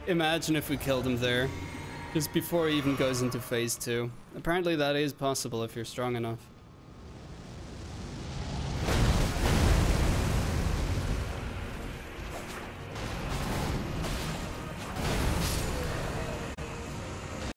Imagine if we killed him there. Just before he even goes into phase 2. Apparently that is possible if you're strong enough.